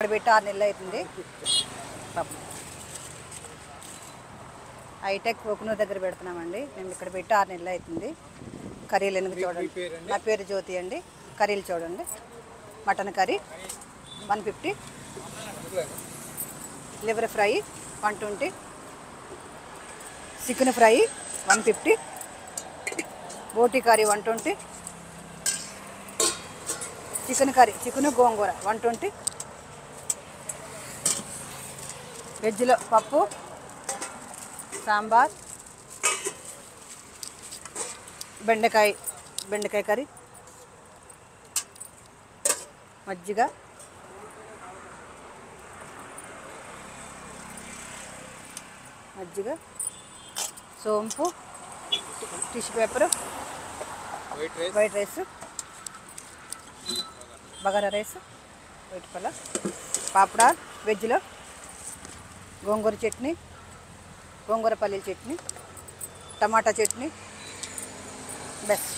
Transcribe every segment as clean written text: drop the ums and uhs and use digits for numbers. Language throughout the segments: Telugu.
ఇక్కడ పెట్టి 6 నెలలు అవుతుంది. పాపం హైటెక్ కోకునూరు దగ్గర పెడుతున్నామండి. మేము ఇక్కడ పెట్టి 6 నెలలు అవుతుంది. కర్రీలు ఎందుకు చూడండి. నా పేరు జ్యోతి అండి. కర్రీలు చూడండి. Mutton curry 150, liver fry 120, chicken fry 150, బోటి కర్రీ 120, చికెన్ కర్రీ చికెన్ గోంగూర 120, వెజ్లో పప్పు, సాంబార్, బెండకాయ కర్రీ, మజ్జిగ, సోంపు, టిష్యూ పేపరు, వైట్ రైస్, బగారా రైస్, వైట్ పల్ల, పాపడా, వెజ్లో గోంగూర చట్నీ, గోంగూర పల్లీల చట్నీ, టమాటా చట్నీ, బెస్ట్.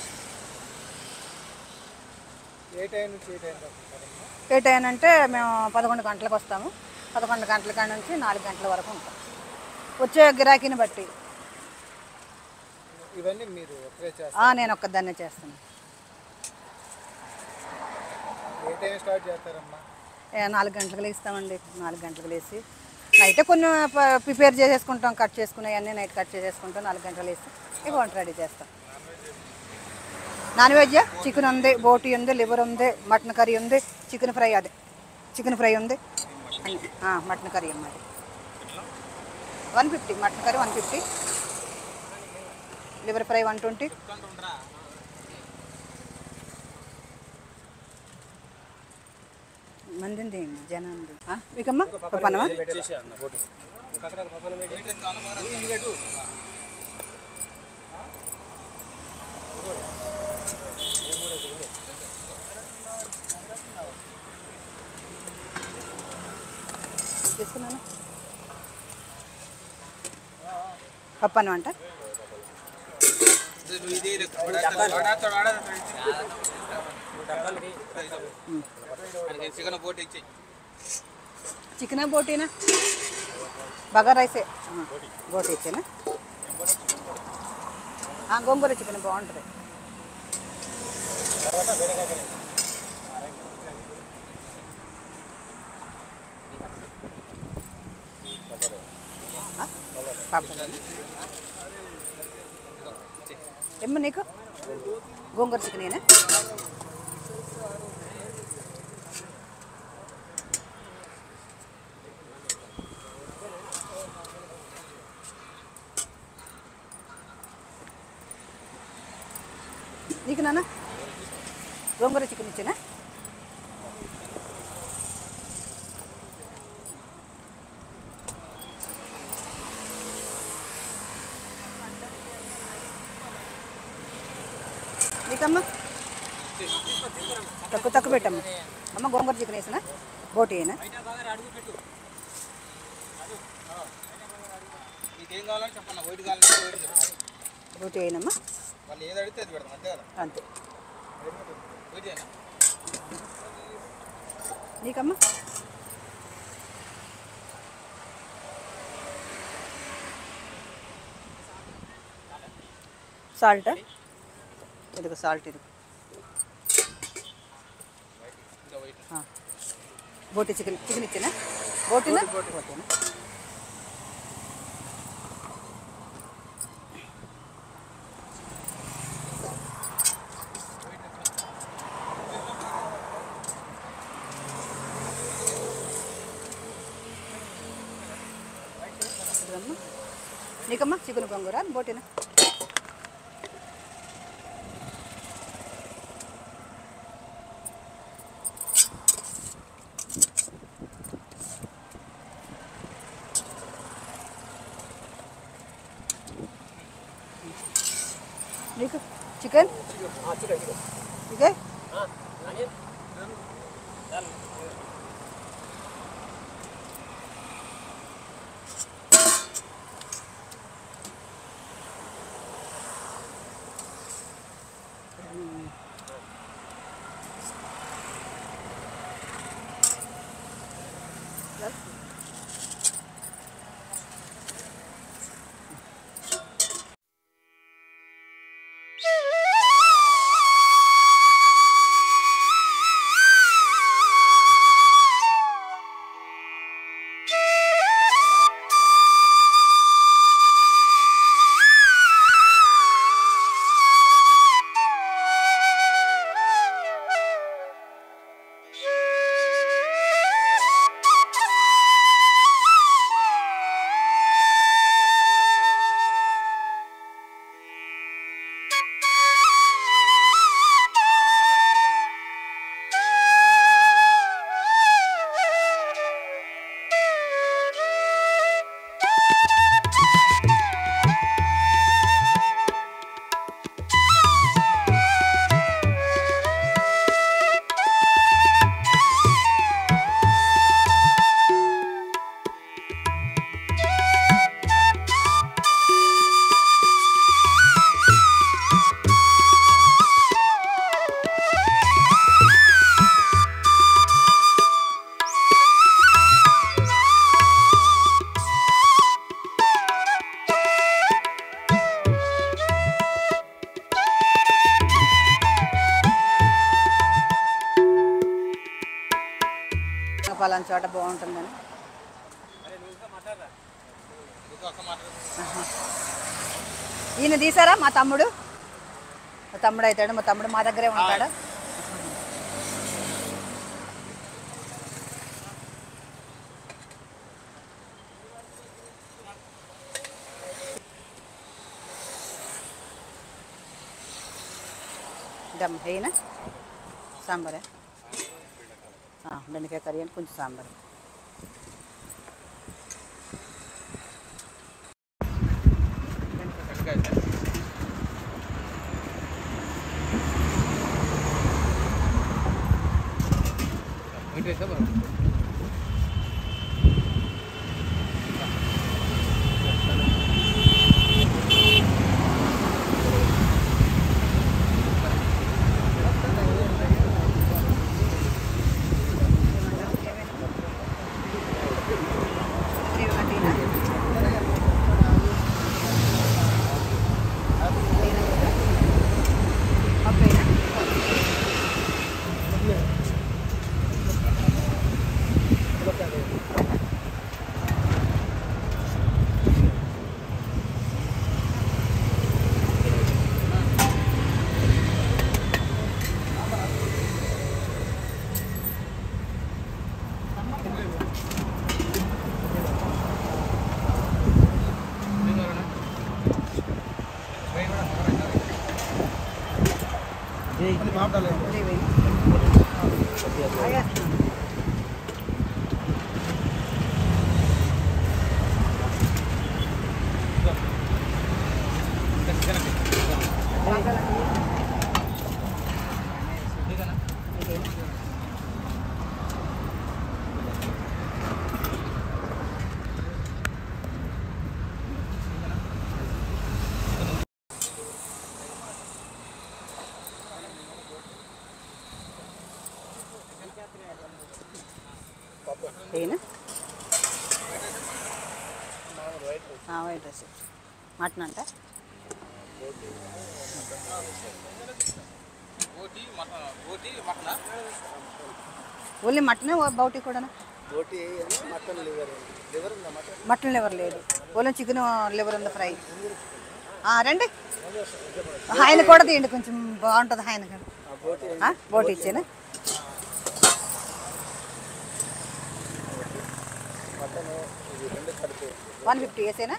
ఏ టైం అంటే మేము 11 గంటలకు వస్తాము. 11 గంటల కాడ నుంచి 4 గంటల వరకు ఉంటాం. వచ్చే గిరాకీని బట్టి. ఇవన్నీ మీరు నేను ఒక్కదాన్నే చేస్తాను. ఏ టైం స్టార్ట్ చేస్తారమ్మా? 4 గంటలకు లేస్తామండి. 4 గంటలకు లేచి నైట్ కొన్ని ప్రిపేర్ చేసేసుకుంటాం. కట్ చేసుకునేవన్నీ నైట్ కట్ చేసేసుకుంటాం. 4 గంటలు వేసి ఇక వంట రెడీ చేస్తాం. నాన్ వెజ్ చికెన్ ఉంది, బోటీ ఉంది, లివర్ ఉంది, మటన్ కర్రీ ఉంది, చికెన్ ఫ్రై ఉంది, మటన్ కర్రీ అన్నమాట 150, మటన్ కర్రీ 150, లివర్ ఫ్రై 120, మంది జనం మీకమ్మా పప్పనమా తీసుకున్నాను. పప్పను అంట చికెన్ బోటీనా బగారా రైసే బోటీ ఇచ్చేనా గోంగూర చికెన్ బాగుంటుంది. ఏమ్మా నీకు గోంగూర చికెనేనా? నీకు నాన్న గోంగూర చికెన్ ఇచ్చేనా? నీకమ్మా తక్కువ పెట్టమ్మా. అమ్మ గోంగూర చికెన్ వేసినా బోటీ అయినా బోటీ అయినమ్మా అంతే. నీకమ్మా సాల్ట్ ఇదిగో సాల్ట్ ఇది బోటీ చికెన్ ఇచ్చిన బోటీనా బోటీనా నీకమ్మా చికెన్ గోంగూర బోటీనా? నీకు చికెన్ ఇదే పలానా చోట బాగుంటుందని. ఈయన తీసారా మా తమ్ముడు అవుతాడు. మా తమ్ముడు మా దగ్గరే ఉంటాడు. దమ్ అయినా సాంబారే, బెండకాయ కర్రీ అని కొంచెం సాంబార్. వైట్ రైస్ మటన్ అంట. ఓన్లీ మటనే బౌటీ కూడా? మటన్ లివర్ లేదు, ఓన్లీ చికెన్ లివర్ ఉంది ఫ్రై. రండి, ఆయన కూడా తీయండి, కొంచెం బాగుంటుంది ఆయన కూడా. బోటీ ఇచ్చేనా? 150 వేసేనా?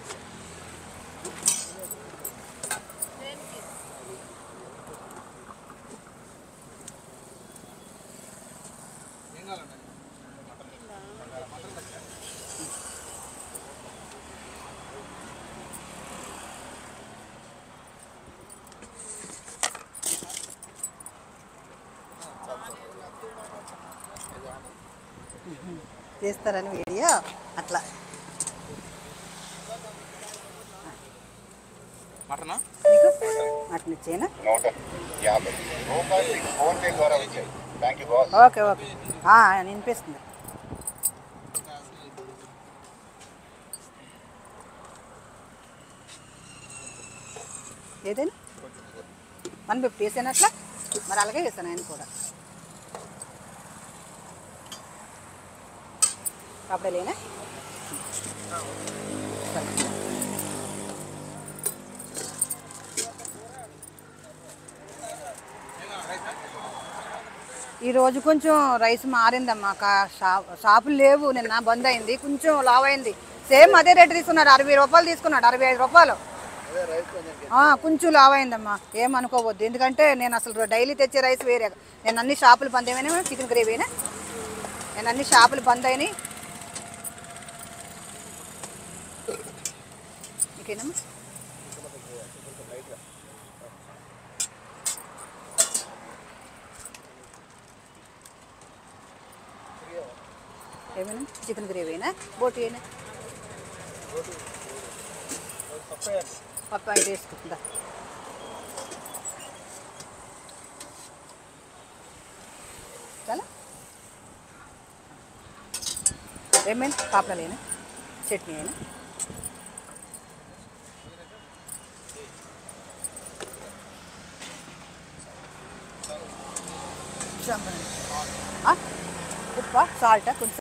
చేస్తారని వీడియో అట్లా. మటన్ ఇచ్చేనా? ఓకే ఓకే, వినిపిస్తుంది. ఏదైనా మనం ఇప్పుడు వేసాను అట్లా మరి అలాగే వేసాను ఆయన కూడా పాపడలేనా ఈరోజు కొంచెం రైస్ మారిందమ్మా షాపులు లేవు నిన్న బంద్ అయింది కొంచెం లావ్ అయింది సేమ్ అదే రేటు తీసుకున్నాడు 60 రూపాయలు తీసుకున్నాడు 65 రూపాయలు కొంచెం లావ్ అయిందమ్మా ఏమనుకోవద్దు ఎందుకంటే నేను అసలు డైలీ తెచ్చే రైస్ వేరే నేను అన్ని షాపులు బంద్ అయినా చికెన్ గ్రేవీనా నేను అన్ని షాపులు బంద్ అయినాయి ఇంకేనమ్మా ఏమైనా చికెన్ గ్రేవీనా బోటి అయినా పప్పు అయితే వేసుకుందా చాలా ఏమైనా పాపడలేనా చట్నీ అయినా ఉప్పు సాల్ట్ కొంచెం